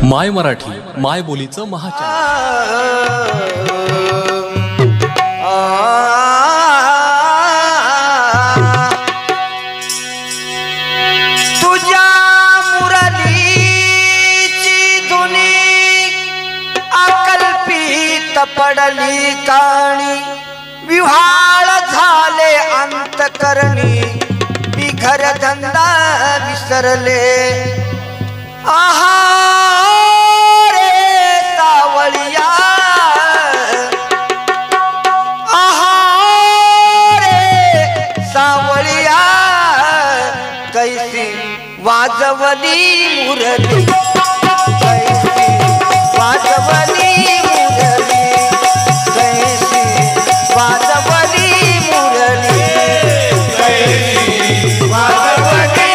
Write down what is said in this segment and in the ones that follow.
माय मराठी माय बोलीचं तुझ्या मुरलीची धुनी अकल्पित पडली काणी विव्हाळ झाले अंतकरणी बिघर धंदा विसरले आहारे सावळिया आहारे सावळिया कैसी वाजवली मुरली कैसी वाजवली मुरली कैसी वाजवली मुरली कैसी वाजवली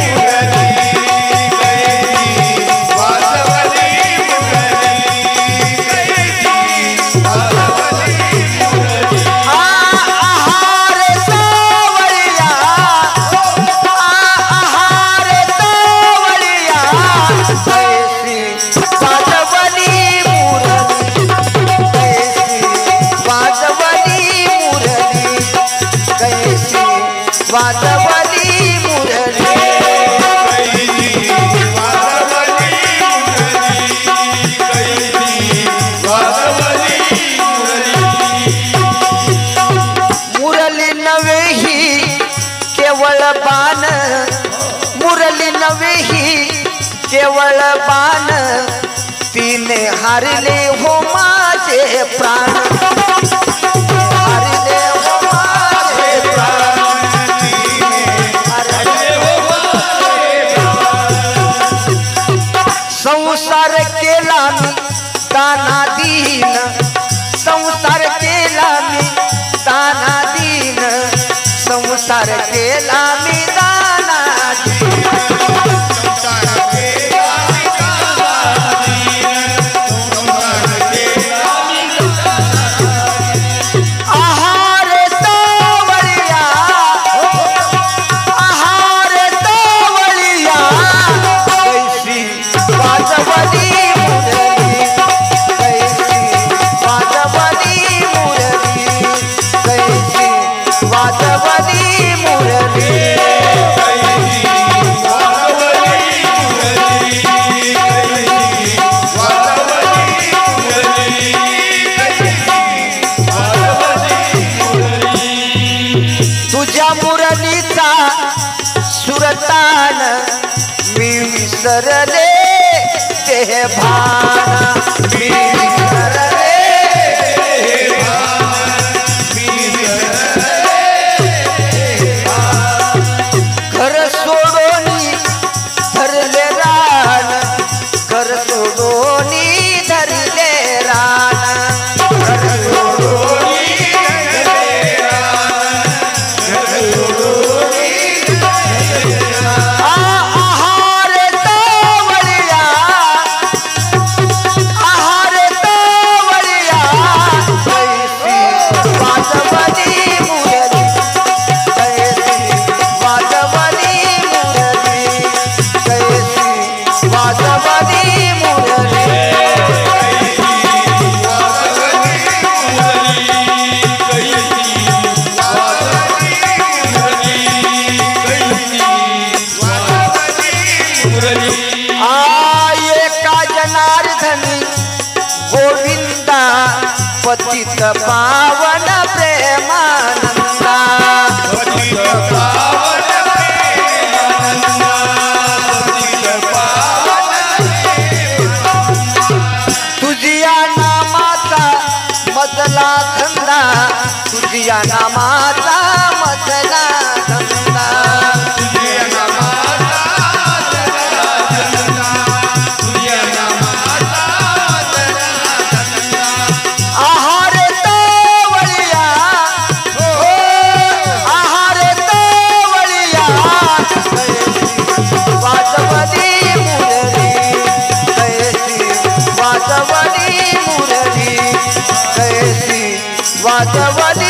मुरली नवेही केवळ बाण तिने हारले हो माझे प्राण हारले हो माझे प्राण हारले हो माझे प्राण संसार केला मी तानादीन संसार केला मी तानादीन संसार केला मी तुझ्या मुरलीचा सुरतान मी विसरले ते भान मी विसरले ते भान मी विसरले घर सोडोनी धरले रान घर सोडोनी धरले रान घर सोडोनी गोविंदा पतित पावन प्रेमानंदा पतित पावन प्रेमानंदा पतित पावन तुझिया नामाचा मधला धंदा तुझिया नामाचा मधला धंदा तुझिया नामाचा वाजवली